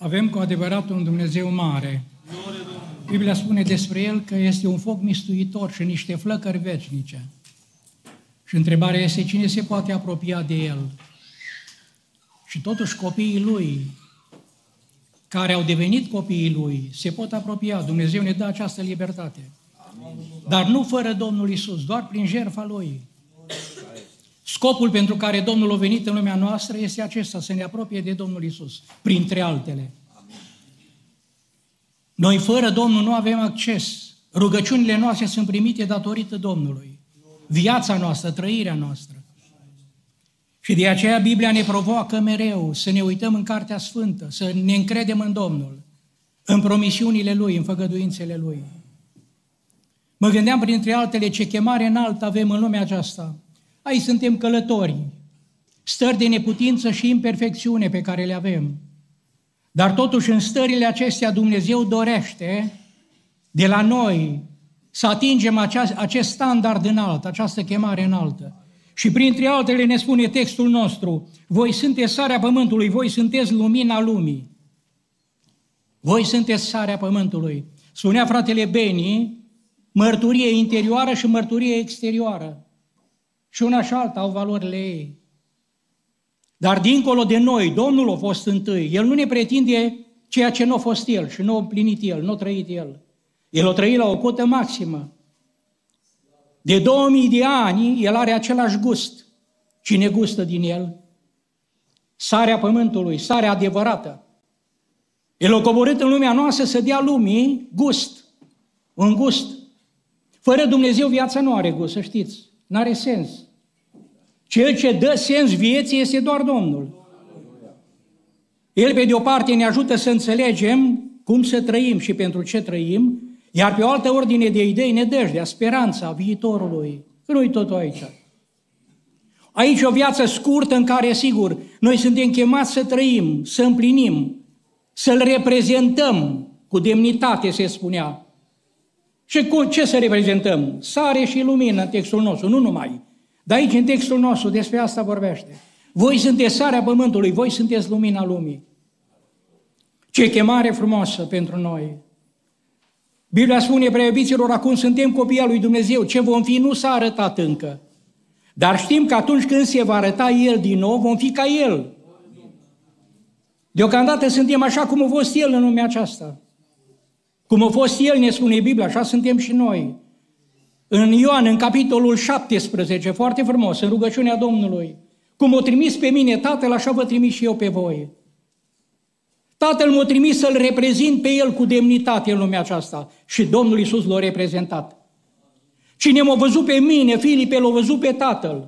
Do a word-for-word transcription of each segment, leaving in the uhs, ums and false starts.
Avem cu adevărat un Dumnezeu mare. Biblia spune despre El că este un foc mistuitor și niște flăcări veșnice. Și întrebarea este cine se poate apropia de El. Și totuși copiii Lui, care au devenit copiii Lui, se pot apropia. Dumnezeu ne dă această libertate. Dar nu fără Domnul Iisus, doar prin jertfa Lui. Scopul pentru care Domnul a venit în lumea noastră este acesta, să ne apropie de Domnul Iisus, printre altele. Noi fără Domnul nu avem acces. Rugăciunile noastre sunt primite datorită Domnului. Viața noastră, trăirea noastră. Și de aceea Biblia ne provoacă mereu să ne uităm în Cartea Sfântă, să ne încredem în Domnul, în promisiunile Lui, în făgăduințele Lui. Mă gândeam printre altele ce chemare înaltă avem în lumea aceasta. Aici suntem călători, stări de neputință și imperfecțiune pe care le avem. Dar totuși în stările acestea Dumnezeu dorește de la noi să atingem acea, acest standard înalt, această chemare înaltă. Și printre altele ne spune textul nostru, voi sunteți sarea pământului, voi sunteți lumina lumii. Voi sunteți sarea pământului. Spunea fratele Beni, mărturie interioară și mărturie exterioară. Și una și alta au valorile ei. Dar dincolo de noi, Domnul a fost întâi. El nu ne pretinde ceea ce nu a fost El și nu a împlinit El, nu a trăit El. El a trăit la o cotă maximă. De două mii de ani, El are același gust. Cine gustă din El? Sarea pământului, sarea adevărată. El a coborât în lumea noastră să dea lumii gust. Un gust. Fără Dumnezeu viața nu are gust, să știți. N-are sens. Cel ce dă sens vieții este doar Domnul. El, pe de o parte, ne ajută să înțelegem cum să trăim și pentru ce trăim, iar pe o altă ordine de idei ne dăjdea, speranța viitorului. Nu-i totul aici. Aici o viață scurtă în care, sigur, noi suntem chemați să trăim, să împlinim, să-L reprezentăm cu demnitate, se spunea. Și cu ce să reprezentăm? Sare și lumină în textul nostru, nu numai. Dar aici, în textul nostru, despre asta vorbește. Voi sunteți sarea pământului, voi sunteți lumina lumii. Ce chemare frumoasă pentru noi! Biblia spune, prea iubiților, acum suntem copii al lui Dumnezeu. Ce vom fi nu s-a arătat încă. Dar știm că atunci când se va arăta El din nou, vom fi ca El. Deocamdată suntem așa cum a fost El în lumea aceasta. Cum a fost El, ne spune Biblia, așa suntem și noi. În Ioan, în capitolul șaptesprezece, foarte frumos, în rugăciunea Domnului, cum o trimis pe mine Tatăl, așa vă trimis și eu pe voi. Tatăl m-a trimis să-L reprezint pe El cu demnitate în lumea aceasta și Domnul Iisus l-a reprezentat. Cine m-a văzut pe mine, Filipe, l-a văzut pe Tatăl.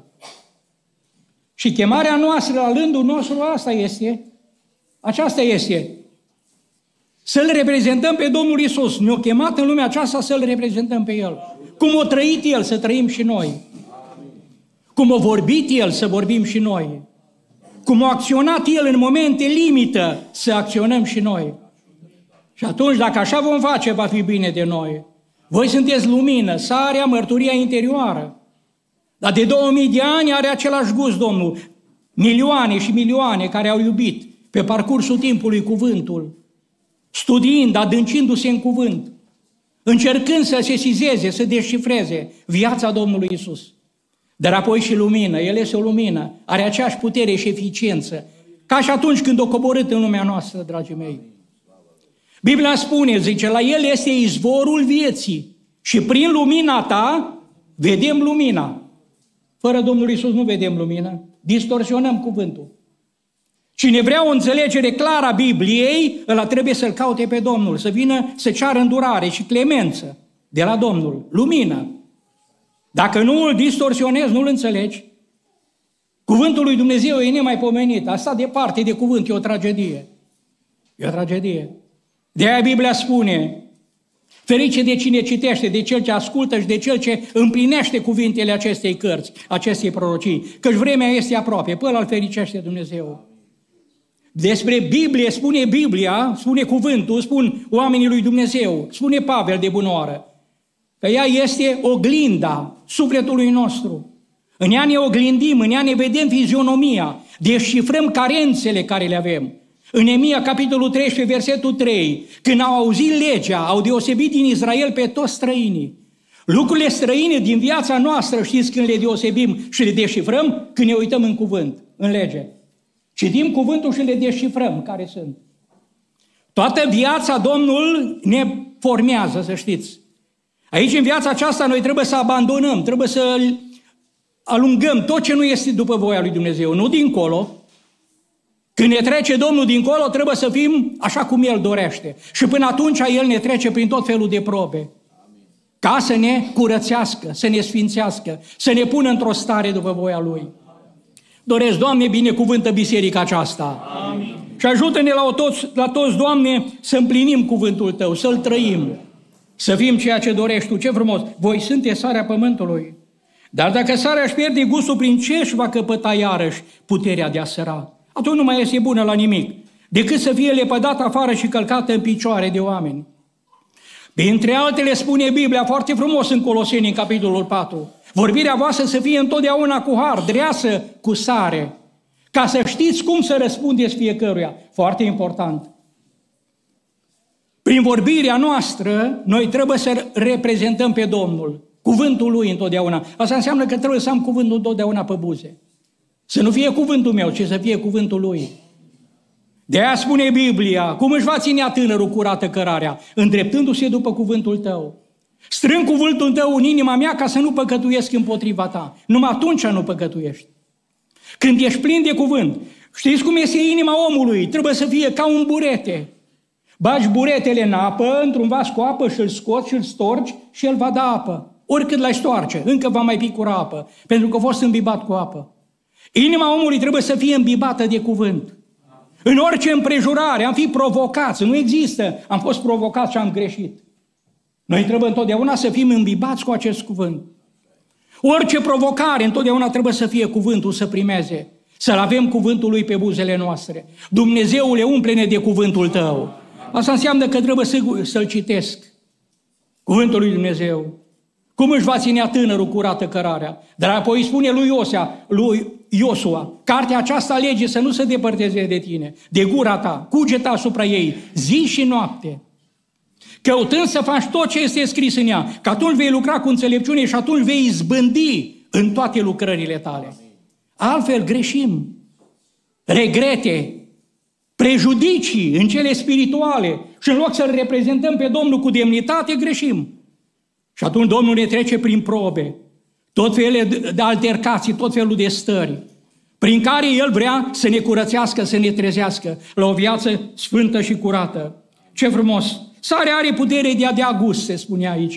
Și chemarea noastră, la rândul nostru, asta este, aceasta este, să-L reprezentăm pe Domnul Iisus. Ne-a chemat în lumea aceasta să-L reprezentăm pe El. Cum a trăit El, să trăim și noi. Cum a vorbit El, să vorbim și noi. Cum a acționat El în momente limită, să acționăm și noi. Și atunci, dacă așa vom face, va fi bine de noi. Voi sunteți lumină, sarea, mărturia interioară. Dar de două mii de ani are același gust Domnul. Milioane și milioane care au iubit pe parcursul timpului cuvântul, studiind, adâncindu-se în cuvânt, încercând să sesizeze, să descifreze viața Domnului Iisus. Dar apoi și lumină, El este o lumină, are aceeași putere și eficiență, ca și atunci când o coborât în lumea noastră, dragii mei. Biblia spune, zice, la El este izvorul vieții și prin lumina ta vedem lumina. Fără Domnul Iisus nu vedem lumină, distorsionăm cuvântul. Cine vrea o înțelegere clară a Bibliei, ăla trebuie să-L caute pe Domnul, să vină să ceară îndurare și clemență de la Domnul, lumină. Dacă nu îl distorsionezi, nu îl înțelegi, cuvântul lui Dumnezeu e nemaipomenit. Asta departe de cuvânt e o tragedie. E o tragedie. De aia Biblia spune, ferice de cine citește, de cel ce ascultă și de cel ce împlinește cuvintele acestei cărți, acestei prorocii, căci vremea este aproape, pe ăla îl fericește Dumnezeu. Despre Biblie spune Biblia, spune cuvântul, spun oamenii lui Dumnezeu, spune Pavel de bunoară, că ea este oglinda sufletului nostru. În ea ne oglindim, în ea ne vedem fizionomia, descifrăm carențele care le avem. În Neemia, capitolul treisprezece, versetul trei, când au auzit legea, au deosebit din Israel pe toți străinii. Lucrurile străine din viața noastră, știți când le deosebim și le descifrăm? Când ne uităm în cuvânt, în lege. Citim cuvântul și le descifrăm care sunt. Toată viața Domnul ne formează, să știți. Aici, în viața aceasta, noi trebuie să abandonăm, trebuie să alungăm tot ce nu este după voia lui Dumnezeu, nu dincolo. Când ne trece Domnul dincolo, trebuie să fim așa cum El dorește. Și până atunci El ne trece prin tot felul de probe. Ca să ne curățească, să ne sfințească, să ne pună într-o stare după voia Lui. Doresc, Doamne, binecuvântă biserica aceasta. Amin. Și ajută-ne la toți, la toți, Doamne, să împlinim cuvântul Tău, să-L trăim, să fim ceea ce dorești Tu. Ce frumos! Voi sunteți sarea pământului. Dar dacă sarea își pierde gustul, prin ce își va căpăta iarăși puterea de a săra? Atunci nu mai este bună la nimic, decât să fie lepădată afară și călcată în picioare de oameni. Printre altele spune Biblia foarte frumos în Coloseni, în capitolul patru, vorbirea voastră să fie întotdeauna cu har, dreasă cu sare, ca să știți cum să răspundeți fiecăruia. Foarte important. Prin vorbirea noastră, noi trebuie să reprezentăm pe Domnul, cuvântul Lui întotdeauna. Asta înseamnă că trebuie să am cuvântul întotdeauna pe buze. Să nu fie cuvântul meu, ci să fie cuvântul Lui. De aia spune Biblia, cum își va ținea tânărul curată cărarea, îndreptându-se după cuvântul Tău. Strâng cuvântul Tău în inima mea ca să nu păcătuiesc împotriva Ta. Numai atunci nu păcătuiești. Când ești plin de cuvânt, știți cum este inima omului? Trebuie să fie ca un burete. Bagi buretele în apă, într-un vas cu apă și îl scoți și îl storci și el va da apă. Oricât l-ai stoarce, încă va mai picura apă, pentru că a fost îmbibat cu apă. Inima omului trebuie să fie îmbibată de cuvânt. În orice împrejurare am fi provocați, nu există, am fost provocați și am greșit. Noi trebuie întotdeauna să fim îmbibați cu acest cuvânt. Orice provocare, întotdeauna trebuie să fie cuvântul să primeze, să-L avem cuvântul Lui pe buzele noastre. Dumnezeule, umple-ne de cuvântul Tău. Asta înseamnă că trebuie să, să-L citesc, cuvântul lui Dumnezeu. Cum își va ținea tânărul curată cărarea? Dar apoi spune lui Iosua, lui Iosua, cartea aceasta lege să nu se depărteze de tine, de gura ta, cugeta asupra ei, zi și noapte, căutând să faci tot ce este scris în ea, că atunci vei lucra cu înțelepciune și atunci vei izbândi în toate lucrările tale. Altfel greșim, regrete, prejudicii în cele spirituale și în loc să-L reprezentăm pe Domnul cu demnitate, greșim. Și atunci Domnul ne trece prin probe, tot felul de altercații, tot felul de stări, prin care El vrea să ne curățească, să ne trezească la o viață sfântă și curată. Ce frumos! Sarea are putere de a dea gust, se spune aici.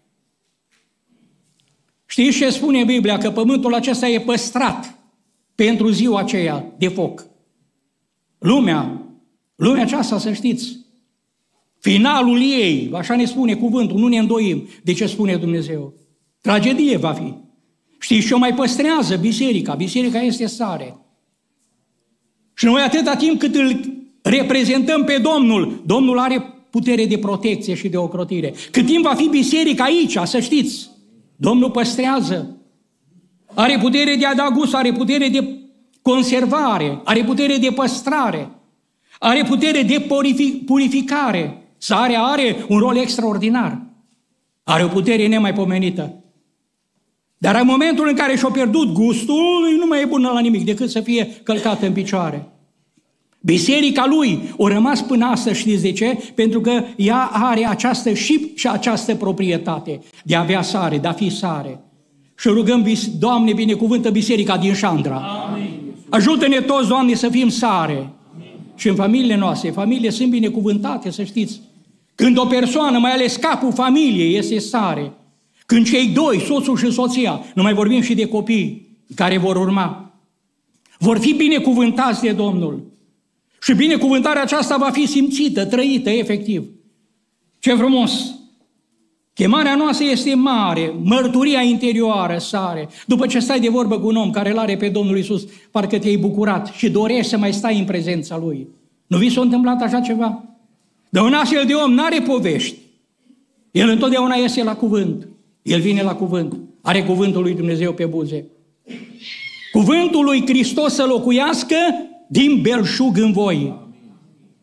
Știți ce spune Biblia? Că pământul acesta e păstrat pentru ziua aceea de foc. Lumea, lumea aceasta, să știți, finalul ei, așa ne spune cuvântul, nu ne îndoim de ce spune Dumnezeu. Tragedie va fi. Știți ce o mai păstrează biserica? Biserica este sare. Și noi atâta timp cât îl reprezentăm pe Domnul, Domnul are putere de protecție și de ocrotire. Cât timp va fi biserica aici, să știți, Domnul păstrează. Are putere de a da gust, are putere de conservare, are putere de păstrare, are putere de purificare. Sarea are un rol extraordinar. Are o putere nemaipomenită. Dar în momentul în care și-a pierdut gustul, nu mai e bună la nimic decât să fie călcată în picioare. Biserica Lui a rămas până astăzi, știți de ce? Pentru că ea are această și, și această proprietate de a avea sare, de a fi sare. Și rugăm, Doamne, binecuvântă biserica din Șandra. Amin. Ajută-ne toți, Doamne, să fim sare. Amin. Și în familiile noastre, familiile sunt binecuvântate, să știți. Când o persoană, mai ales capul familiei, este sare, când cei doi, soțul și soția, nu mai vorbim și de copii care vor urma, vor fi binecuvântați de Domnul. Și binecuvântarea aceasta va fi simțită, trăită, efectiv. Ce frumos! Chemarea noastră este mare, mărturia interioară, sare. După ce stai de vorbă cu un om care îl are pe Domnul Iisus, parcă te-ai bucurat și dorești să mai stai în prezența Lui. Nu vi s-a întâmplat așa ceva? Dar un astfel de om n-are povești. El întotdeauna iese la cuvânt. El vine la cuvânt. Are cuvântul lui Dumnezeu pe buze. Cuvântul lui Hristos să locuiască din belșug în voi.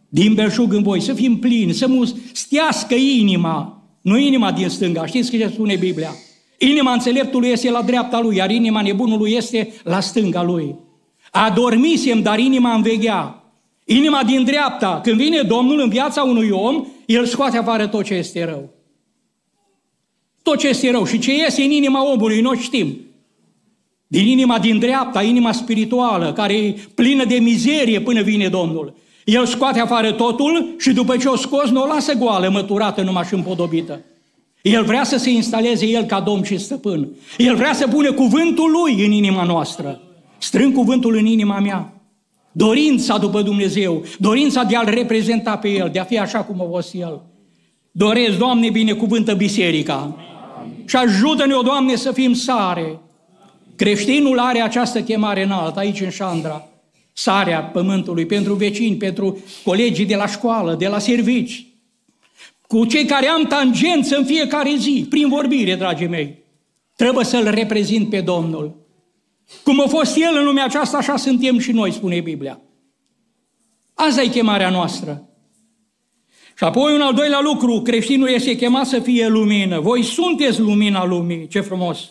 din belșug în voi, să fim plini, să mu stească inima, nu inima din stânga, știți ce spune Biblia? Inima înțeleptului este la dreapta lui, iar inima nebunului este la stânga lui. Adormisem, dar inima înveghea. Inima din dreapta, când vine Domnul în viața unui om, El scoate afară tot ce este rău. Tot ce este rău și ce iese în inima omului, noi știm. Din inima din dreapta, inima spirituală, care e plină de mizerie până vine Domnul. El scoate afară totul și după ce o scos, nu o lasă goală, măturată, numai și împodobită. El vrea să se instaleze El ca Domn și Stăpân. El vrea să pune cuvântul Lui în inima noastră. Strâng cuvântul în inima mea. Dorința după Dumnezeu, dorința de a-L reprezenta pe El, de a fi așa cum a fost El. Doresc, Doamne, binecuvântă biserica. Amin. Și ajută-ne-o, Doamne, să fim sare. Creștinul are această chemare înaltă, aici în Șandra. Sarea pământului, pentru vecini, pentru colegii de la școală, de la servici. Cu cei care am tangență în fiecare zi, prin vorbire, dragii mei. Trebuie să-L reprezint pe Domnul. Cum a fost El în lumea aceasta, așa suntem și noi, spune Biblia. Asta e chemarea noastră. Și apoi un al doilea lucru, creștinul este chemat să fie lumină. Voi sunteți lumina lumii, ce frumos!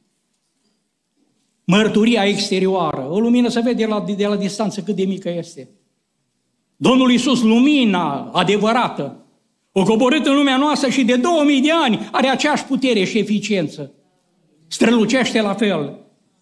Mărturia exterioară, o lumină se vede de la, de la distanță cât de mică este. Domnul Iisus, lumina adevărată, o coborât în lumea noastră și de două mii de ani are aceeași putere și eficiență. Strălucește la fel.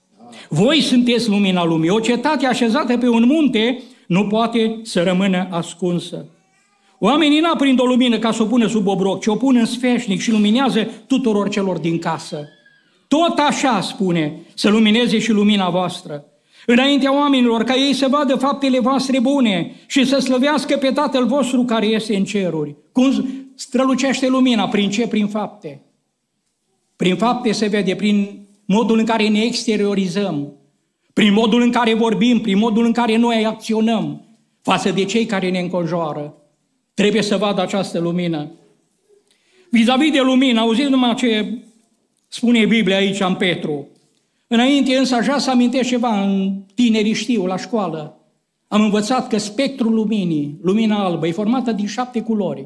Voi sunteți lumina lumii. O cetate așezată pe un munte nu poate să rămână ascunsă. Oamenii n-aprind o lumină ca să o pună sub obroc, ci o pun în sfeșnic și luminează tuturor celor din casă. Tot așa, spune, să lumineze și lumina voastră, înaintea oamenilor, ca ei să vadă faptele voastre bune și să slăvească pe Tatăl vostru care este în ceruri. Cum strălucește lumina? Prin ce? Prin fapte. Prin fapte se vede, prin modul în care ne exteriorizăm, prin modul în care vorbim, prin modul în care noi acționăm față de cei care ne înconjoară. Trebuie să vadă această lumină. Vis-a-vis de lumină, auziți numai ce spune Biblia aici în Petru. Înainte însă aș vrea să amintesc ceva, în tinerii știu, la școală. Am învățat că spectrul luminii, lumina albă, e formată din șapte culori.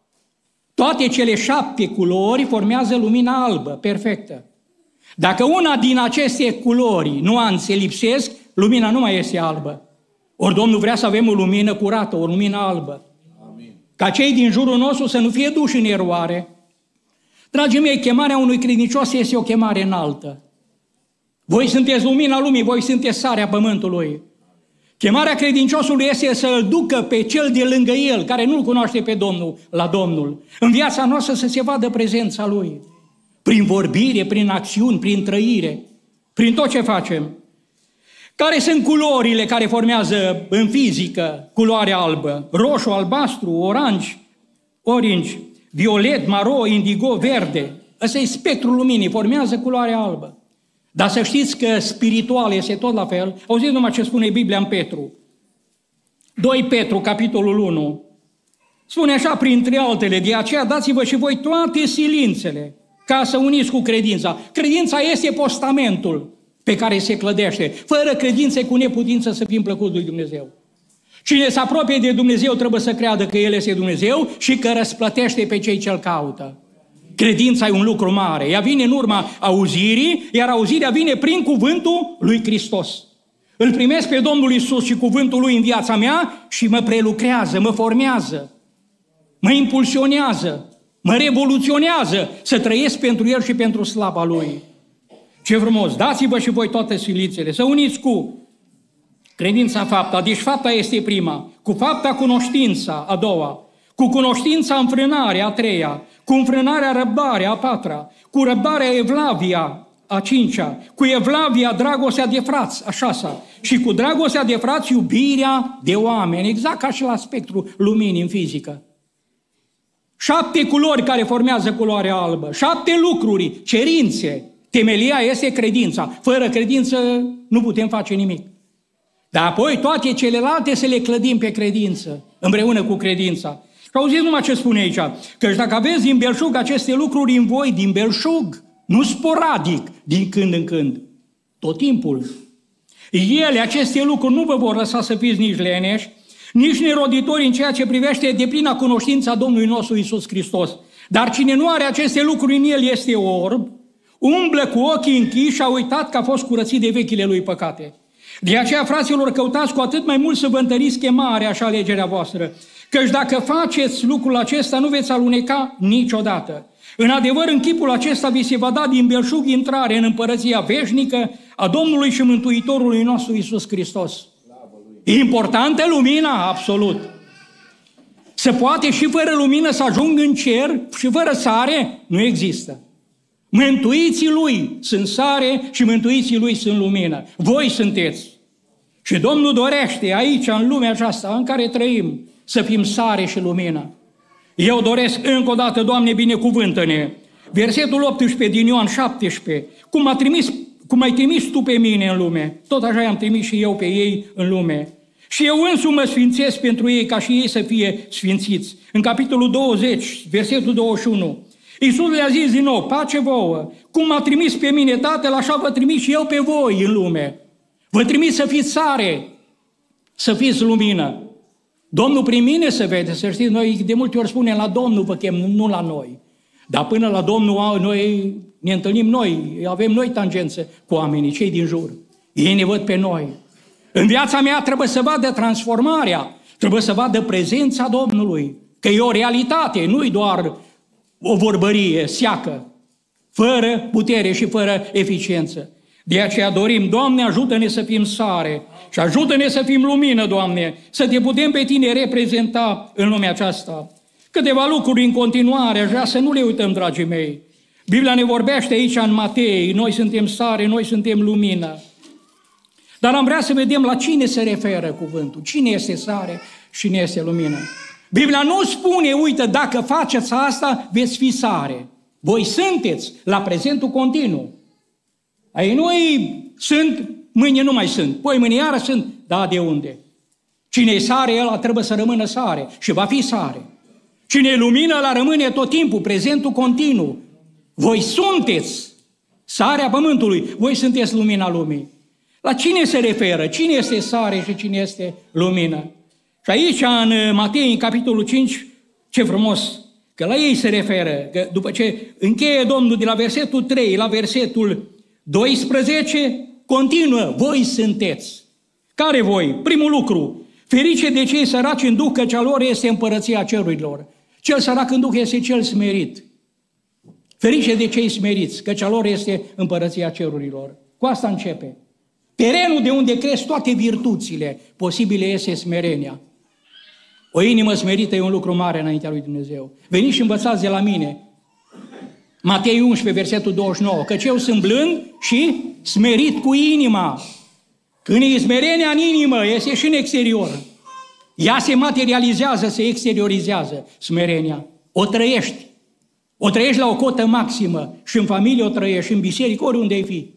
Toate cele șapte culori formează lumina albă, perfectă. Dacă una din aceste culori, nuanțe, lipsesc, lumina nu mai este albă. Ori Domnul vrea să avem o lumină curată, o lumină albă. Amin. Ca cei din jurul nostru să nu fie duși în eroare. Dragii mei, chemarea unui credincios este o chemare înaltă. Voi sunteți lumina lumii, voi sunteți sarea pământului. Chemarea credinciosului este să-l ducă pe cel de lângă el, care nu-l cunoaște pe Domnul, la Domnul. În viața noastră să se vadă prezența Lui. Prin vorbire, prin acțiuni, prin trăire, prin tot ce facem. Care sunt culorile care formează în fizică culoarea albă? Roșu, albastru, oranj, orange, violet, maro, indigo, verde. Ăsta e spectrul luminii, formează culoarea albă. Dar să știți că spiritual este tot la fel. Auziți numai ce spune Biblia în Petru. doi Petru, capitolul unu. Spune așa, printre altele, de aceea dați-vă și voi toate silințele ca să uniți cu credința. Credința este postamentul pe care se clădește. Fără credință cu neputință să fim plăcuți lui Dumnezeu. Cine se apropie de Dumnezeu trebuie să creadă că El este Dumnezeu și că răsplătește pe cei ce-L caută. Credința e un lucru mare. Ea vine în urma auzirii, iar auzirea vine prin cuvântul lui Hristos. Îl primesc pe Domnul Iisus și cuvântul Lui în viața mea și mă prelucrează, mă formează, mă impulsionează, mă revoluționează să trăiesc pentru El și pentru slava Lui. Ce frumos! Dați-vă și voi toate silințele, să uniți cu credința fapta, deci fapta este prima, cu fapta cunoștința a doua, cu cunoștința înfrânarea a treia, cu înfrânarea răbdarea a patra, cu răbdarea evlavia a cincea, cu evlavia dragostea de frați a șasea și cu dragostea de frați iubirea de oameni, exact ca și la spectru luminii în fizică. Șapte culori care formează culoarea albă, șapte lucruri, cerințe. Temelia este credința. Fără credință nu putem face nimic. Dar apoi toate celelalte să le clădim pe credință, împreună cu credința. Și auziți numai ce spune aici, că dacă aveți din belșug aceste lucruri în voi, din belșug, nu sporadic, din când în când, tot timpul. Ele, aceste lucruri, nu vă vor lăsa să fiți nici leneși, nici neroditori în ceea ce privește deplina cunoștința Domnului nostru Iisus Hristos. Dar cine nu are aceste lucruri în el este orb, umblă cu ochii închiși și a uitat că a fost curățit de vechile lui păcate. De aceea, fraților, căutați cu atât mai mult să vă întăriți chemarea și alegerea voastră, căci dacă faceți lucrul acesta, nu veți aluneca niciodată. În adevăr, în chipul acesta vi se va da din belșug intrare în împărăția veșnică a Domnului și Mântuitorului nostru Iisus Hristos. E importantă lumina? Absolut. Se poate și fără lumină să ajung în cer și fără sare? Nu există. Mântuiții Lui sunt sare și mântuiții Lui sunt lumină. Voi sunteți. Și Domnul dorește aici, în lumea aceasta în care trăim, să fim sare și lumină. Eu doresc încă o dată, Doamne, binecuvântă-ne. Versetul optsprezece din Ioan șaptesprezece. Cum, a trimis, cum ai trimis Tu pe mine în lume, tot așa i-am trimis și eu pe ei în lume. Și eu însumi mă sfințesc pentru ei ca și ei să fie sfințiți. În capitolul douăzeci, versetul douăzeci și unu. Iisus le-a zis din nou, pace vouă, cum m-a trimis pe mine Tatăl, așa vă trimis și eu pe voi în lume. Vă trimis să fiți sare, să fiți lumină. Domnul prin mine se vede, să știți, noi de multe ori spunem la Domnul vă chem, nu la noi. Dar până la Domnul noi ne întâlnim noi, avem noi tangențe cu oamenii, cei din jur. Ei ne văd pe noi. În viața mea trebuie să vadă transformarea, trebuie să vadă prezența Domnului, că e o realitate, nu-i doar o vorbărie seacă, fără putere și fără eficiență. De aceea dorim, Doamne, ajută-ne să fim sare și ajută-ne să fim lumină, Doamne, să Te putem pe Tine reprezenta în lumea aceasta. Câteva lucruri în continuare, aș vrea să nu le uităm, dragii mei. Biblia ne vorbește aici în Matei, noi suntem sare, noi suntem lumină. Dar am vrea să vedem la cine se referă cuvântul, cine este sare și cine este lumină. Biblia nu spune, uite, dacă faceți asta, veți fi sare. Voi sunteți la prezentul continuu. Ai noi sunt, mâine nu mai sunt, poi mâine iară sunt, da, de unde? Cine e sare, ăla trebuie să rămână sare și va fi sare. Cine e lumină, ăla rămâne tot timpul, prezentul continuu. Voi sunteți sarea pământului, voi sunteți lumina lumii. La cine se referă? Cine este sare și cine este lumină? Și aici, în Matei, în capitolul cinci, ce frumos, că la ei se referă, că după ce încheie Domnul de la versetul trei la versetul doisprezece, continuă, voi sunteți. Care voi? Primul lucru, ferice de cei săraci în duh, căci a lor este împărăția cerurilor. Cel sărac în duh este cel smerit. Ferice de cei smeriți, căci a lor este împărăția cerurilor. Cu asta începe. Terenul de unde cresc toate virtuțile posibile este smerenia. O inimă smerită e un lucru mare înaintea lui Dumnezeu. Veniți și învățați de la mine. Matei unsprezece, versetul douăzeci și nouă. Căci eu sunt blând și smerit cu inima. Când e smerenia în inimă, este și în exterior. Ea se materializează, se exteriorizează, smerenia. O trăiești. O trăiești la o cotă maximă. Și în familie o trăiești, și în biserică, oriunde ai fi.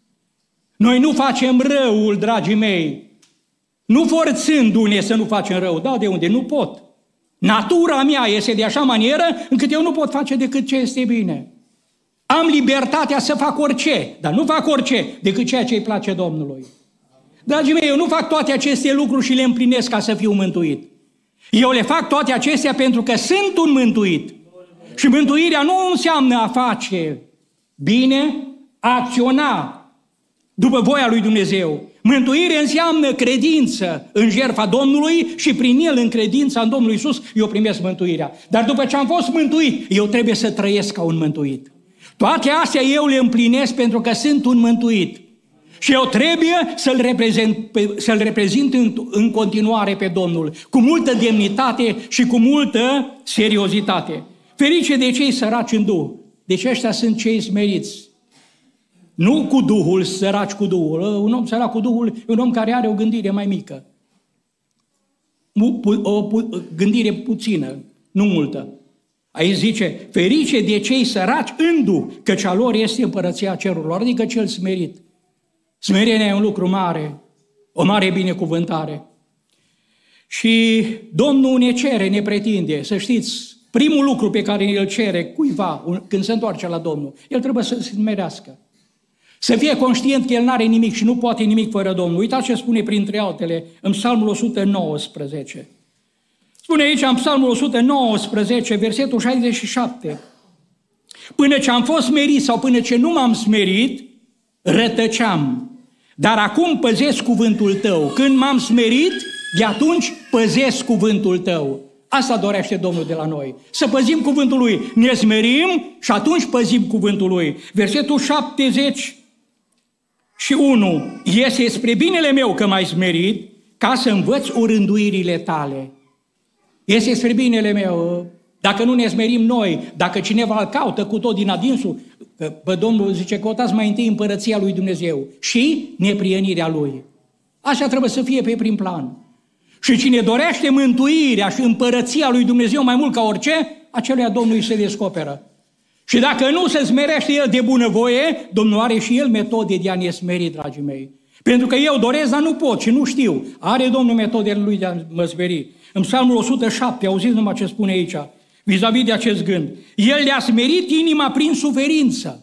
Noi nu facem răul, dragii mei. Nu forțându-ne să nu facem rău. Da, de unde? Nu pot. Natura mea este de așa manieră încât eu nu pot face decât ce este bine. Am libertatea să fac orice, dar nu fac orice decât ceea ce îi place Domnului. Dragii mei, eu nu fac toate aceste lucruri și le împlinesc ca să fiu mântuit. Eu le fac toate acestea pentru că sunt un mântuit. Și mântuirea nu înseamnă a face bine, a acționa după voia lui Dumnezeu. Mântuire înseamnă credință în jertfa Domnului și prin el, în credința în Domnul Iisus, eu primesc mântuirea. Dar după ce am fost mântuit, eu trebuie să trăiesc ca un mântuit. Toate astea eu le împlinesc pentru că sunt un mântuit. Și eu trebuie să-L reprezint, să-L reprezint în, în continuare pe Domnul, cu multă demnitate și cu multă seriozitate. Ferice de cei săraci în Duh. Deci ăștia sunt cei smeriți. Nu cu Duhul, săraci cu Duhul. Un om sărac cu Duhul e un om care are o gândire mai mică. O gândire puțină, nu multă. Aici zice, ferice de cei săraci în Duh, căci a lor este împărăția cerurilor, adică cel smerit. Smerenia e un lucru mare, o mare binecuvântare. Și Domnul ne cere, ne pretinde, să știți, primul lucru pe care îl cere cuiva când se întoarce la Domnul, el trebuie să se smerească. Să fie conștient că el n-are nimic și nu poate nimic fără Domnul. Uitați ce spune printre altele în Psalmul o sută nouăsprezece. Spune aici în Psalmul o sută nouăsprezece, versetul șaizeci și șapte. Până ce am fost smerit sau până ce nu m-am smerit, rătăceam. Dar acum păzesc cuvântul tău. Când m-am smerit, de atunci păzesc cuvântul tău. Asta dorește Domnul de la noi. Să păzim cuvântul Lui. Ne smerim și atunci păzim cuvântul Lui. Versetul șaptezeci și unu. Este spre binele meu că m-ai smerit, ca să învăț orânduirile tale. Este spre binele meu. Dacă nu ne smerim noi, dacă cineva îl caută cu tot din adinsul, bă, Domnul zice, căutați mai întâi împărăția lui Dumnezeu și neprienirea Lui. Așa trebuie să fie pe prim plan. Și cine dorește mântuirea și împărăția lui Dumnezeu mai mult ca orice, aceluia Domnul îi se descoperă. Și dacă nu se smerește el de bunăvoie, Domnul are și el metode de a ne smeri, dragii mei. Pentru că eu doresc, dar nu pot și nu știu. Are Domnul metodele lui de a mă smeri. În Psalmul o sută șapte, auziți numai ce spune aici, vis-a-vis de acest gând. El le-a smerit inima prin suferință.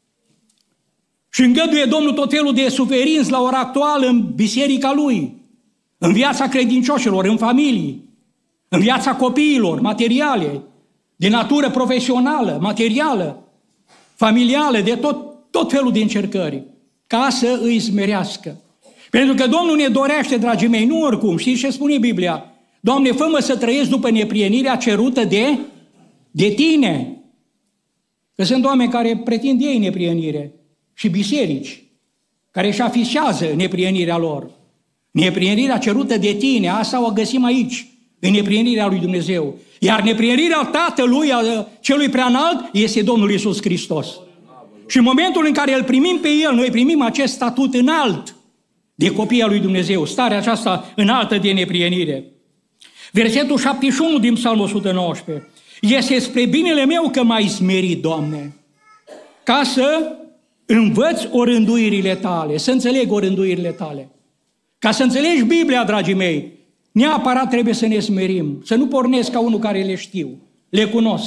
Și îngăduie Domnul tot felul de suferință la ora actuală în biserica Lui, în viața credincioșilor, în familii, în viața copiilor, materiale, de natură profesională, materială, familială, de tot, tot felul de încercări, ca să îi smerească. Pentru că Domnul ne dorește, dragii mei, nu oricum. Știți ce spune Biblia? Doamne, fă-mă să trăiesc după neprienirea cerută de, de Tine. Că sunt oameni care pretind ei neprienire și biserici, care își afișează neprienirea lor. Neprienirea cerută de Tine, asta o găsim aici, în neprienirea lui Dumnezeu. Iar neprienirea Tatălui, a celui preanalt, este Domnul Iisus Hristos. Și în momentul în care îl primim pe El, noi primim acest statut înalt de copii al lui Dumnezeu, starea aceasta înaltă de neprienire. Versetul șaptezeci și unu din Psalmul o sută nouăsprezece. Este spre binele meu că m-ai smerit, Doamne, ca să învăț orânduirile Tale, să înțeleg orânduirile Tale. Ca să înțelegi Biblia, dragii mei, neapărat trebuie să ne smerim, să nu pornesc ca unul care le știu, le cunosc.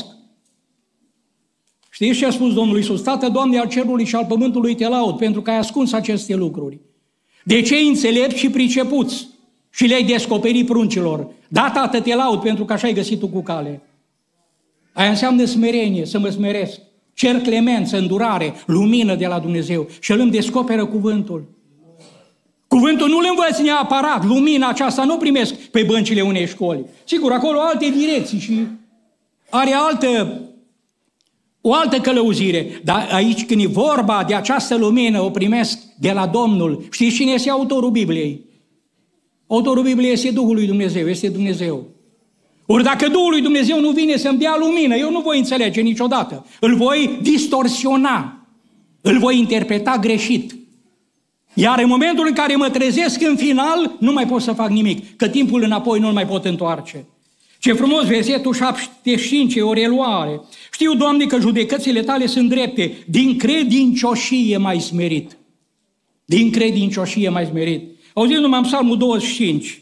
Știți ce a spus Domnul Iisus? Tată, Doamne, al cerului și al pământului te laud, pentru că ai ascuns aceste lucruri. De cei înțelepți și pricepuți și le-ai descoperit pruncilor. Da, Tată, te laud, pentru că așa ai găsit tu cu cale. Aia înseamnă smerenie, să mă smeresc. Cer clemență, îndurare, lumină de la Dumnezeu și El îmi descoperă cuvântul. Cuvântul nu-l învăț neapărat, lumina aceasta nu primesc pe băncile unei școli. Sigur, acolo alte direcții și are altă, o altă călăuzire. Dar aici când e vorba de această lumină, o primesc de la Domnul. Știți cine este autorul Bibliei? Autorul Bibliei este Duhul lui Dumnezeu, este Dumnezeu. Ori dacă Duhul lui Dumnezeu nu vine să-mi dea lumină, eu nu voi înțelege niciodată. Îl voi distorsiona, îl voi interpreta greșit. Iar în momentul în care mă trezesc în final, nu mai pot să fac nimic, că timpul înapoi nu-l mai pot întoarce. Ce frumos, versetul șaptezeci și cinci, o reluare. Știu, Doamne, că judecățile Tale sunt drepte, din credincioșie m-ai smerit. Din credincioșie m-ai smerit. Auziți numai în Psalmul douăzeci și cinci,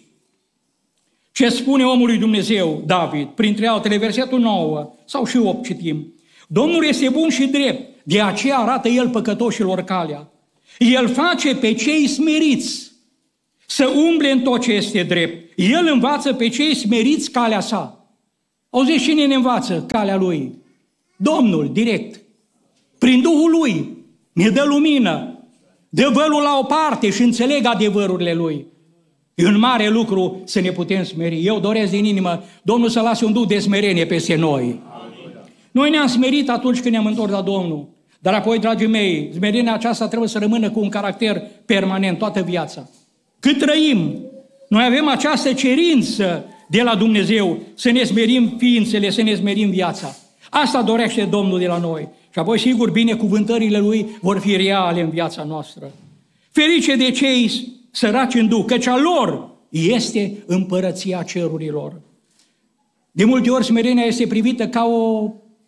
ce spune omul lui Dumnezeu, David, printre altele, versetul nouă sau și opt citim. Domnul este bun și drept, de aceea arată El păcătoșilor calea. El face pe cei smeriți să umble în tot ce este drept. El învață pe cei smeriți calea sa. Auziți, cine ne învață calea Lui? Domnul, direct. Prin Duhul Lui ne dă lumină, dă vălul la o parte și înțeleg adevărurile Lui. E un mare lucru să ne putem smeri. Eu doresc din inimă Domnul să lase un duh de smerenie peste noi. Amin. Noi ne-am smerit atunci când ne-am întors la Domnul. Dar apoi, dragii mei, smerenia aceasta trebuie să rămână cu un caracter permanent toată viața. Cât trăim, noi avem această cerință de la Dumnezeu să ne smerim ființele, să ne smerim viața. Asta dorește Domnul de la noi. Și apoi, sigur, binecuvântările Lui vor fi reale în viața noastră. Ferice de cei săraci în duh, căci a lor este împărăția cerurilor. De multe ori smerenia este privită ca o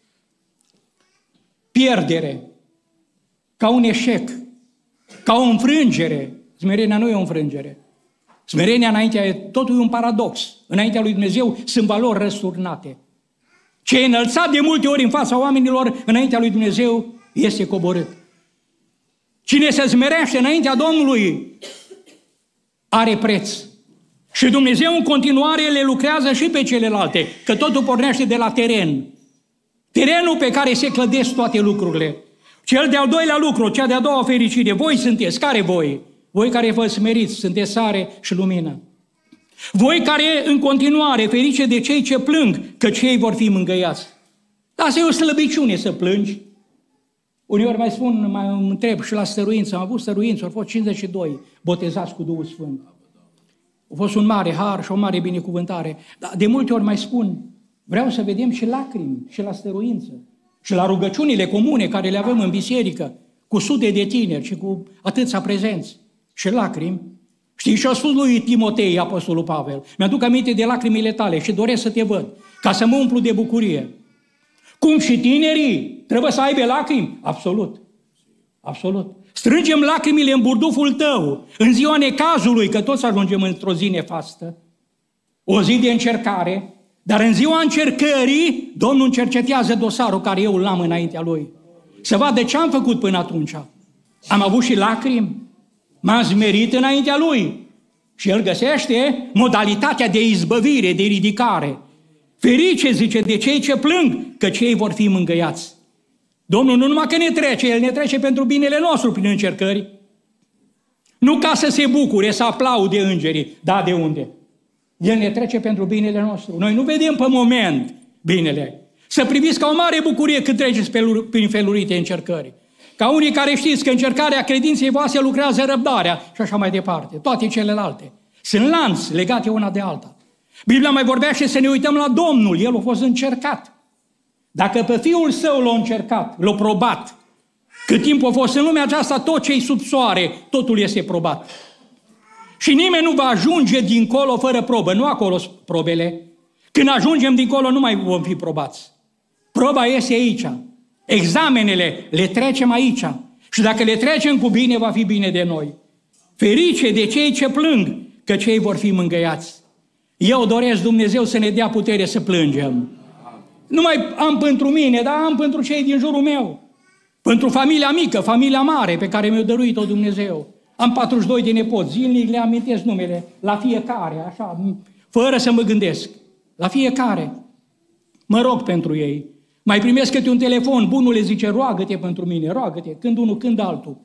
pierdere, ca un eșec, ca o înfrângere. Smerenia nu e o înfrângere. Smerenia înaintea e totul un paradox. Înaintea lui Dumnezeu sunt valori răsturnate. Ce e înălțat de multe ori în fața oamenilor, înaintea lui Dumnezeu este coborât. Cine se smerește înaintea Domnului are preț. Și Dumnezeu în continuare le lucrează și pe celelalte, că totul pornește de la teren. Terenul pe care se clădesc toate lucrurile. Cel de-al doilea lucru, cea de-a doua fericire, voi sunteți, care voi? Voi care vă smeriți, sunteți sare și lumină. Voi care în continuare ferice de cei ce plâng, că cei vor fi mângâiați. Asta e o slăbiciune să plângi. Uneori mai spun, mai îmi întreb și la stăruință, am avut stăruință, au fost cincizeci și doi botezați cu Duhul Sfânt. A fost un mare har și o mare binecuvântare. Dar de multe ori mai spun, vreau să vedem și lacrimi și la stăruință și la rugăciunile comune care le avem în biserică, cu sute de tineri și cu atâția prezenți și lacrimi. Știi, și a spus lui Timotei, apostolul Pavel, mi-aduc aminte de lacrimile tale și doresc să te văd, ca să mă umplu de bucurie. Cum și tinerii trebuie să aibă lacrimi? Absolut. Absolut. Strângem lacrimile în burduful tău, în ziua necazului, că toți ajungem într-o zi nefastă, o zi de încercare, dar în ziua încercării, Domnul cercetează dosarul care eu l-am înaintea Lui. Să vadă ce am făcut până atunci. Am avut și lacrimi, m-am smerit înaintea Lui și El găsește modalitatea de izbăvire, de ridicare. Ferice, zice, de cei ce plâng, că cei vor fi mângâiați. Domnul nu numai că ne trece, El ne trece pentru binele nostru prin încercări. Nu ca să se bucure, să aplaude îngerii. Da, de unde? El ne trece pentru binele nostru. Noi nu vedem pe moment binele. Să priviți ca o mare bucurie când treceți prin felurite încercări. Ca unii care știți că încercarea credinței voastre lucrează răbdarea și așa mai departe. Toate celelalte. Sunt lanți legate una de alta. Biblia mai vorbește să ne uităm la Domnul. El a fost încercat. Dacă pe Fiul Său l-a încercat, l-a probat, cât timp a fost în lumea aceasta, tot ce-i sub soare, totul este probat. Și nimeni nu va ajunge dincolo fără probă. Nu acolo sunt probele. Când ajungem dincolo, nu mai vom fi probați. Proba este aici. Examenele le trecem aici. Și dacă le trecem cu bine, va fi bine de noi. Ferice de cei ce plâng, că cei vor fi mângâiați. Eu doresc Dumnezeu să ne dea putere să plângem. Nu mai am pentru mine, dar am pentru cei din jurul meu. Pentru familia mică, familia mare pe care mi-a dăruit-o Dumnezeu. Am patruzeci și doi de nepoți, zilnic le amintesc numele, la fiecare, așa, fără să mă gândesc. La fiecare. Mă rog pentru ei. Mai primesc câte un telefon, bunul le zice, roagă-te pentru mine, roagă-te, când unul, când altul.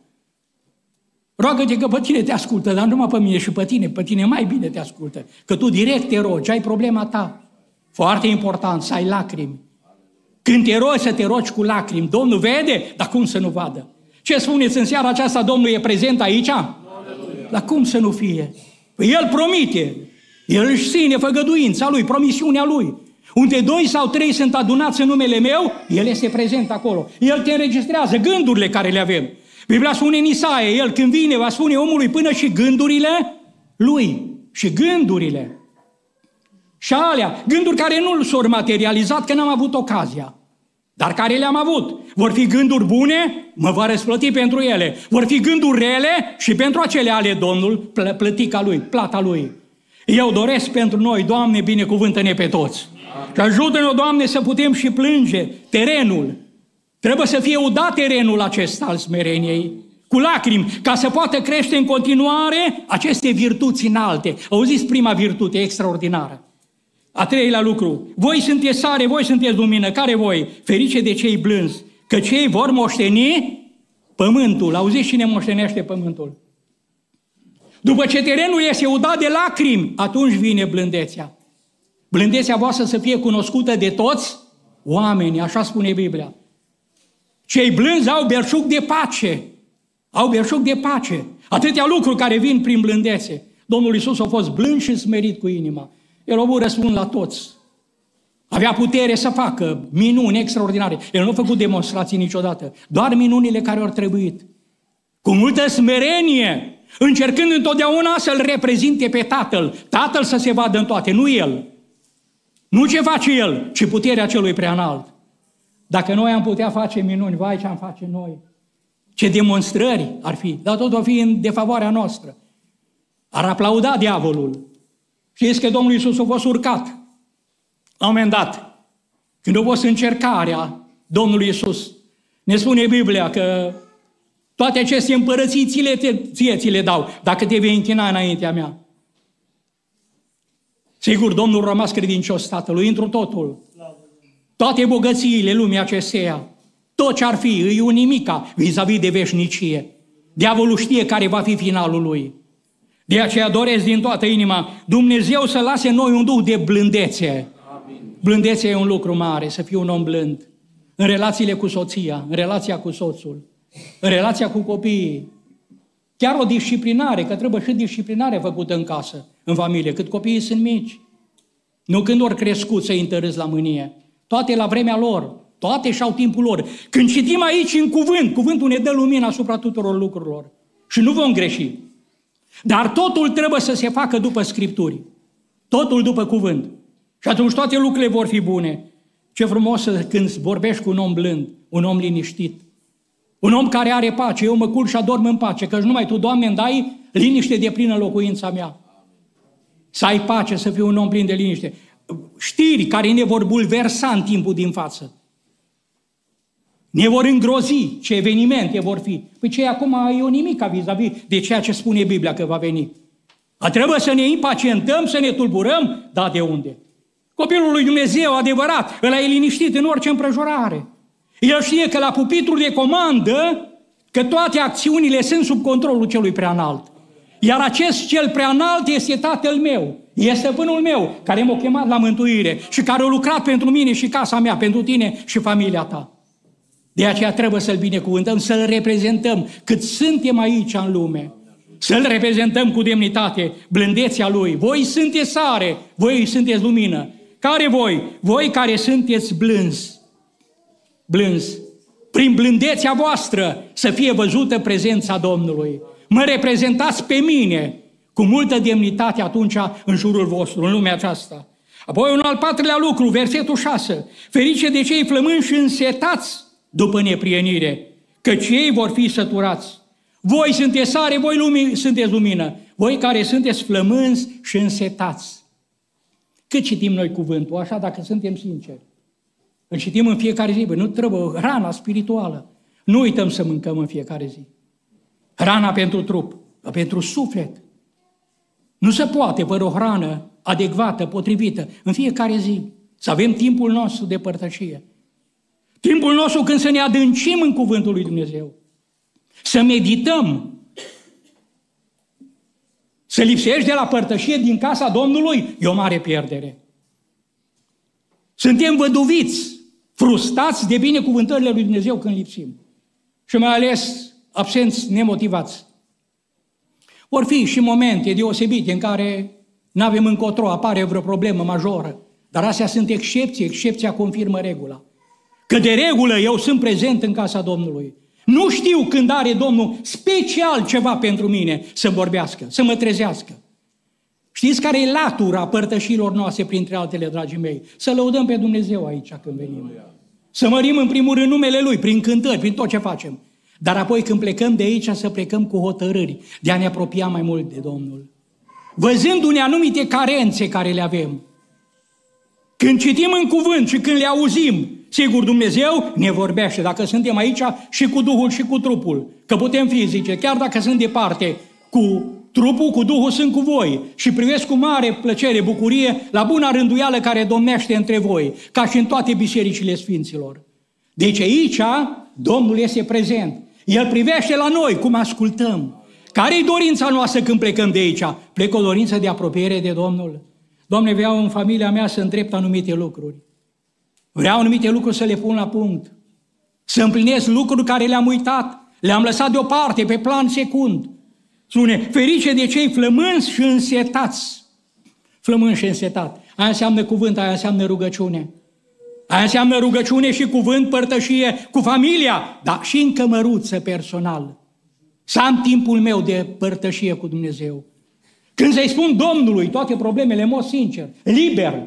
Roagă-te că pe tine te ascultă, dar nu numai pe mine și pe tine, pe tine mai bine te ascultă. Că tu direct te rogi, ai problema ta. Foarte important, să ai lacrimi. Când te rogi, să te rogi cu lacrimi. Domnul vede, dar cum să nu vadă? Ce spuneți în seara aceasta, Domnul e prezent aici? Aleluia. Dar cum să nu fie? Păi El promite. El își ține făgăduința Lui, promisiunea Lui. Unde doi sau trei sunt adunați în numele meu, El este prezent acolo. El te înregistrează gândurile care le avem. Biblia spune în Isaia, El când vine va spune omului până și gândurile Lui. Și gândurile. Și alea, gânduri care nu s-au materializat, că n-am avut ocazia. Dar care le-am avut. Vor fi gânduri bune, mă va răsplăti pentru ele. Vor fi gânduri rele și pentru acele ale Domnul, plă, plătica Lui, plata Lui. Eu doresc pentru noi, Doamne, binecuvântă-ne pe toți. Și ajută-ne, Doamne, să putem și plânge terenul. Trebuie să fie udat terenul acesta al smereniei, cu lacrimi, ca să poată crește în continuare aceste virtuți înalte. Auziți prima virtute extraordinară. A treilea lucru, voi sunteți sare, voi sunteți lumină, care voi? Ferice de cei blânzi, că cei vor moșteni pământul. Auziți cine moștenește pământul? După ce terenul este udat de lacrimi, atunci vine blândețea. Blândețea voastră să fie cunoscută de toți oamenii, așa spune Biblia. Cei blânzi au belșug de pace, au belșug de pace. Atâtea lucruri care vin prin blândețe. Domnul Iisus a fost blând și smerit cu inima. El a avut răspund la toți. Avea putere să facă minuni extraordinare. El nu a făcut demonstrații niciodată. Doar minunile care au trebuit. Cu multă smerenie, încercând întotdeauna să-L reprezinte pe Tatăl. Tatăl să se vadă în toate, nu El. Nu ce face El, ci puterea celui preanalt. Dacă noi am putea face minuni, vai ce am face noi. Ce demonstrări ar fi, dar tot o fi în defavoarea noastră. Ar aplauda diavolul. Știți că Domnul Iisus a fost urcat. La un moment dat, când a fost încercarea Domnului Iisus, ne spune Biblia că Toate aceste împărății ție ți le dau, dacă te vei închina înaintea mea. Sigur, Domnul a rămas credincios Tatălui, întru totul. Toate bogățiile lumii acesteia, tot ce ar fi, îi un nimica vis-a-vis de veșnicie. Diavolul știe care va fi finalul lui. De aceea doresc din toată inima Dumnezeu să lase în noi un duh de blândețe. Amin. Blândețea e un lucru mare, să fii un om blând. În relațiile cu soția, în relația cu soțul, în relația cu copiii. Chiar o disciplinare, că trebuie și disciplinare făcută în casă, în familie, cât copiii sunt mici. Nu când ori crescut să-i întărâți la mânie. Toate la vremea lor, toate și-au timpul lor. Când citim aici în cuvânt, cuvântul ne dă lumină asupra tuturor lucrurilor. Și nu vom greși. Dar totul trebuie să se facă după Scripturi. Totul după cuvânt. Și atunci toate lucrurile vor fi bune. Ce frumos când vorbești cu un om blând, un om liniștit. Un om care are pace. Eu mă culc și adorm în pace, căci numai Tu, Doamne, îmi dai liniște de plină locuința mea. Să ai pace, să fii un om plin de liniște. Știri care ne vor bulversa în timpul din față. Ne vor îngrozi ce evenimente vor fi. Păi ce acum e o nimica vis-a-vis de ceea ce spune Biblia că va veni. A trebuie să ne impacientăm, să ne tulburăm, dar de unde? Copilul lui Dumnezeu adevărat, ăla e liniștit în orice împrejurare. El știe că la pupitrul de comandă, că toate acțiunile sunt sub controlul celui preanalt. Iar acest cel preanalt este Tatăl meu, este Stăpânul meu, care m-a chemat la mântuire și care a lucrat pentru mine și casa mea, pentru tine și familia ta. De aceea trebuie să-L binecuvântăm, să-L reprezentăm cât suntem aici în lume. Să-L reprezentăm cu demnitate, blândețea Lui. Voi sunteți sare, voi sunteți lumină. Care voi? Voi care sunteți blânzi. Blânzi. Prin blândețea voastră să fie văzută prezența Domnului. Mă reprezentați pe mine cu multă demnitate atunci în jurul vostru, în lumea aceasta. Apoi un al patrulea lucru, versetul șase. Ferice de cei flămânzi și însetați după neprienire, căci ei vor fi săturați. Voi sunteți sare, voi lumi, sunteți lumină. Voi care sunteți flămânzi și însetați. Cât citim noi cuvântul, așa dacă suntem sinceri? Îl citim în fiecare zi, bă, nu trebuie, hrana spirituală. Nu uităm să mâncăm în fiecare zi. Hrana pentru trup, pentru suflet. Nu se poate fără o hrană adecvată, potrivită, în fiecare zi. Să avem timpul nostru de părtășie. Timpul nostru când să ne adâncim în cuvântul lui Dumnezeu. Să medităm. Să lipsești de la părtășie din casa Domnului e o mare pierdere. Suntem văduviți, frustrați de binecuvântările lui Dumnezeu când lipsim. Și mai ales absenți, nemotivați. Vor fi și momente deosebite în care nu avem încotro, apare vreo problemă majoră. Dar astea sunt excepții, excepția confirmă regula. Că de regulă eu sunt prezent în casa Domnului. Nu știu când are Domnul special ceva pentru mine să vorbească, să mă trezească. Știți care e latura părtășilor noastre, printre altele, dragii mei? Să lăudăm pe Dumnezeu aici când venim. Să mărim în primul rând numele Lui, prin cântări, prin tot ce facem. Dar apoi când plecăm de aici să plecăm cu hotărâri de a ne apropia mai mult de Domnul. Văzându-ne anumite carențe care le avem. Când citim în cuvânt și când le auzim, sigur Dumnezeu ne vorbește, dacă suntem aici și cu Duhul și cu trupul. Că putem fi, zice, chiar dacă sunt departe, cu trupul, cu Duhul sunt cu voi și privesc cu mare plăcere, bucurie la buna rânduială care domnește între voi, ca și în toate bisericile Sfinților. Deci aici Domnul este prezent. El privește la noi cum ascultăm. Care-i dorința noastră când plecăm de aici? Plec o dorință de apropiere de Domnul. Doamne, vreau în familia mea să îndrept anumite lucruri. Vreau anumite lucruri să le pun la punct. Să împlinesc lucruri care le-am uitat, le-am lăsat deoparte, pe plan secund. Spune, ferice de cei flămânzi și însetați. Flămânzi și însetat. Aia înseamnă cuvânt, aia înseamnă rugăciune. Aia înseamnă rugăciune și cuvânt, părtășie cu familia, dar și în cămăruță personal. Să am timpul meu de părtășie cu Dumnezeu. Când să-i spun Domnului toate problemele, în mod sincer, liber,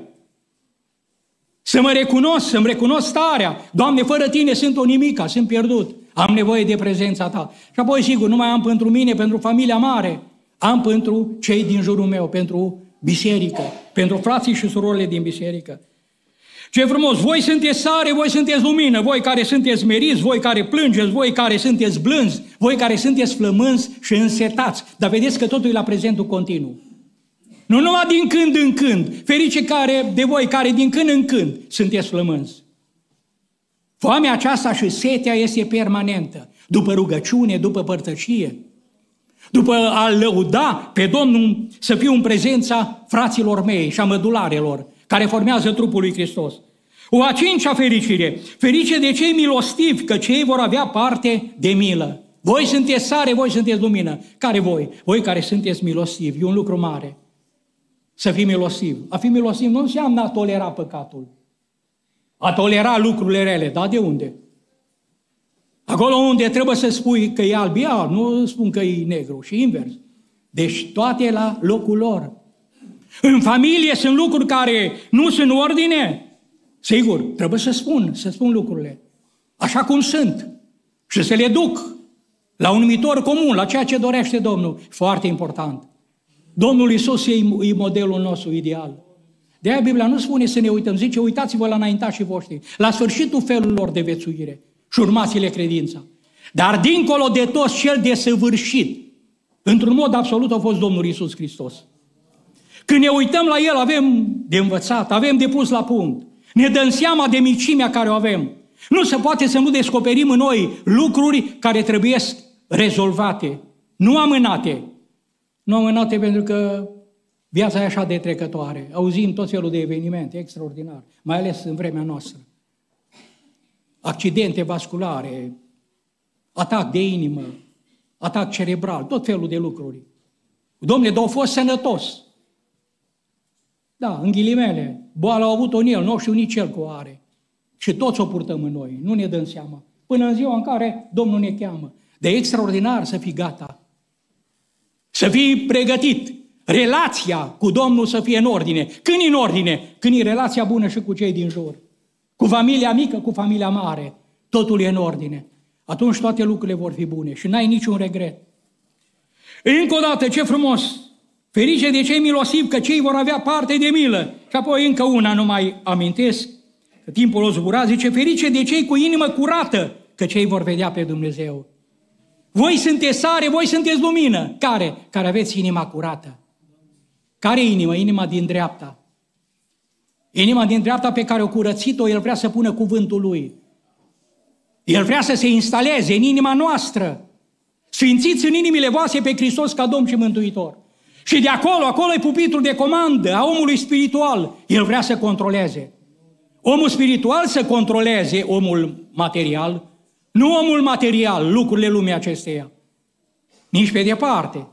să mă recunosc, să-mi recunosc starea. Doamne, fără Tine sunt o nimica, sunt pierdut. Am nevoie de prezența Ta. Și apoi, sigur, nu mai am pentru mine, pentru familia mare, am pentru cei din jurul meu, pentru biserică, pentru frații și surorile din biserică. Ce frumos! Voi sunteți sare, voi sunteți lumină, voi care sunteți meriți, voi care plângeți, voi care sunteți blânzi, voi care sunteți flămânzi și însetați. Dar vedeți că totul e la prezentul continuu. Nu numai din când în când, ferice care, de voi care din când în când sunteți flămânzi. Foamea aceasta și setea este permanentă, după rugăciune, după părtășie, după a lăuda pe Domnul, să fiu în prezența fraților mei și a mădularelor, care formează trupul lui Hristos. O a cincea fericire, ferice de cei milostivi, că cei vor avea parte de milă. Voi sunteți sare, voi sunteți lumină. Care voi? Voi care sunteți milostivi. E un lucru mare. Să fii milostiv. A fi milostiv nu înseamnă a tolera păcatul. A tolera lucrurile rele. Dar de unde? Acolo unde trebuie să spui că e alb, e alb, nu spun că e negru. Și invers. Deci toate la locul lor. În familie sunt lucruri care nu sunt în ordine. Sigur, trebuie să spun, să spun lucrurile așa cum sunt și să le duc la un numitor comun, la ceea ce dorește Domnul. Foarte important. Domnul Iisus e modelul nostru ideal. De aia Biblia nu spune să ne uităm, zice, uitați-vă la înaintașii voștri, la sfârșitul felului lor de viețuire și urmați-le credința. Dar dincolo de toți, cel desăvârșit, într-un mod absolut, a fost Domnul Iisus Hristos. Când ne uităm la El, avem de învățat, avem de pus la punct. Ne dăm seama de micimea care o avem. Nu se poate să nu descoperim în noi lucruri care trebuie rezolvate, nu amânate. Nu amânate pentru că viața e așa de trecătoare. Auzim tot felul de evenimente extraordinare, mai ales în vremea noastră. Accidente vasculare, atac de inimă, atac cerebral, tot felul de lucruri. Dom'le, dar au fost sănătos. Da, în ghilimele, boala a avut-o în el, nu știu nici el că o are. Și toți o purtăm în noi, nu ne dăm seama. Până în ziua în care Domnul ne cheamă. De extraordinar să fii gata. Să fii pregătit. Relația cu Domnul să fie în ordine. Când e în ordine? Când e relația bună și cu cei din jur. Cu familia mică, cu familia mare. Totul e în ordine. Atunci toate lucrurile vor fi bune și n-ai niciun regret. Încă o dată, ce frumos! Ferice de cei milosivi, că cei vor avea parte de milă. Și apoi încă una, nu mai amintesc, că timpul o zbura, zice, ferice de cei cu inimă curată, că cei vor vedea pe Dumnezeu. Voi sunteți sare, voi sunteți lumină. Care? Care aveți inima curată. Care inimă? Inima din dreapta. Inima din dreapta pe care o curățit-o, El vrea să pună cuvântul Lui. El vrea să se instaleze în inima noastră. Sfințiți în inimile voastre pe Hristos ca Domn și Mântuitor. Și de acolo, acolo e pupitrul de comandă a omului spiritual. El vrea să controleze. Omul spiritual să controleze omul material, nu omul material, lucrurile lumii acesteia. Nici pe departe.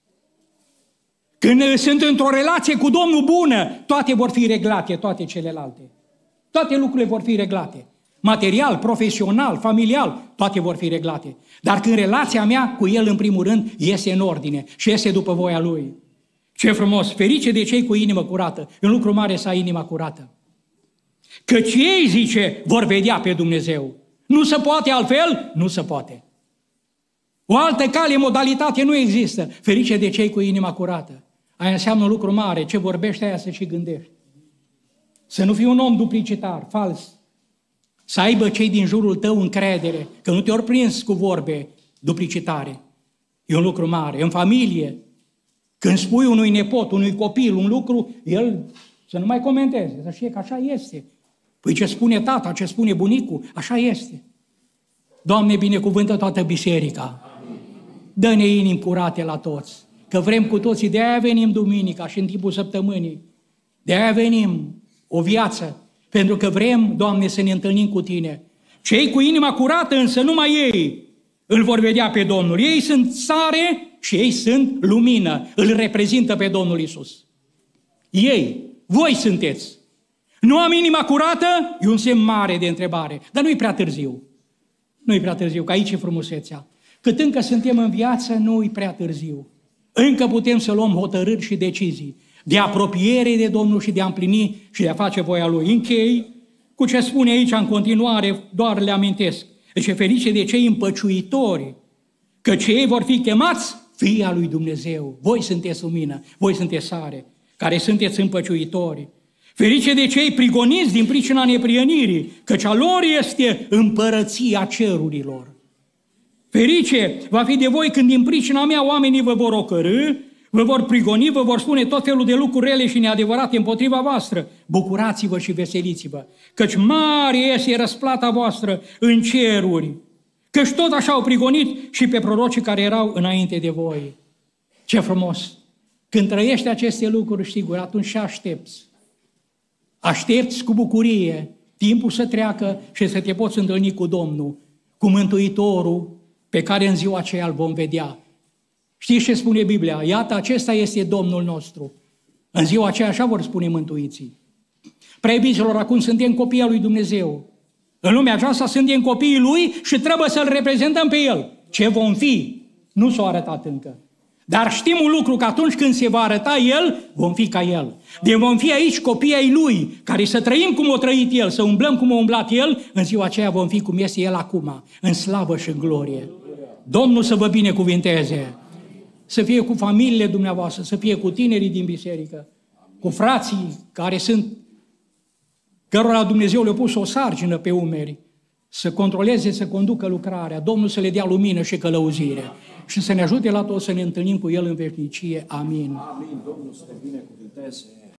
Când sunt într-o relație cu Domnul bună, toate vor fi reglate, toate celelalte. Toate lucrurile vor fi reglate. Material, profesional, familial, toate vor fi reglate. Dar când relația mea cu El, în primul rând, este în ordine și este după voia Lui. Ce frumos! Ferice de cei cu inimă curată. În lucru mare să ai inima curată. Căci ei, zice, vor vedea pe Dumnezeu. Nu se poate altfel? Nu se poate. O altă cale, modalitate nu există. Ferice de cei cu inima curată. Aia înseamnă un lucru mare. Ce vorbești, aia să și gândești. Să nu fii un om duplicitar, fals. Să aibă cei din jurul tău încredere, că nu te-ori prins cu vorbe duplicitare. E un lucru mare. În familie, când spui unui nepot, unui copil un lucru, el să nu mai comenteze, să știe că așa este. Păi ce spune tata, ce spune bunicul, așa este. Doamne, binecuvântă toată biserica. Dă-ne inimi curate la toți, că vrem cu toții, de aia venim duminica și în timpul săptămânii. De aia venim o viață, pentru că vrem, Doamne, să ne întâlnim cu Tine. Cei cu inima curată însă, numai ei îl vor vedea pe Domnul. Ei sunt sare și ei sunt lumină. Îl reprezintă pe Domnul Iisus. Ei, voi sunteți. Nu am inima curată? E un semn mare de întrebare. Dar nu-i prea târziu. Nu-i prea târziu, că aici e frumusețea. Cât încă suntem în viață, nu-i prea târziu. Încă putem să luăm hotărâri și decizii de apropiere de Domnul și de a împlini și de a face voia Lui. Închei cu ce spune aici în continuare, doar le amintesc. Deci ferice de cei împăciuitori, că cei vor fi chemați fii al lui Dumnezeu. Voi sunteți lumină, voi sunteți sare, care sunteți împăciuitori. Ferice de cei prigoniți din pricina neprienirii, căci a lor este împărăția cerurilor. Ferice va fi de voi când din pricina mea oamenii vă vor ocărî, vă vor prigoni, vă vor spune tot felul de lucruri rele și neadevărate împotriva voastră. Bucurați-vă și veseliți-vă, căci mare este răsplata voastră în ceruri, căci tot așa au prigonit și pe prorocii care erau înainte de voi. Ce frumos! Când trăiești aceste lucruri, sigur, atunci și aștepți. Aștepți cu bucurie timpul să treacă și să te poți întâlni cu Domnul, cu Mântuitorul pe care în ziua aceea îl vom vedea. Știți ce spune Biblia? Iată, acesta este Domnul nostru. În ziua aceea așa vor spune mântuiții. Prea iubiților, acum suntem copiii lui Dumnezeu. În lumea aceasta suntem copiii Lui și trebuie să-L reprezentăm pe El. Ce vom fi? Nu s-a arătat încă. Dar știm un lucru, că atunci când se va arăta El, vom fi ca El. De vom fi aici copii ai Lui, care să trăim cum a trăit El, să umblăm cum a umblat El, în ziua aceea vom fi cum este El acum, în slavă și în glorie. Domnul să vă binecuvinteze, să fie cu familiile dumneavoastră, să fie cu tinerii din biserică, cu frații care sunt, cărora Dumnezeu le-a pus o sarcină pe umeri, să controleze, să conducă lucrarea, Domnul să le dea lumină și călăuzire și să ne ajute la toți să ne întâlnim cu El în veșnicie. Amin. Amin. Domnul să te binecuvânteze.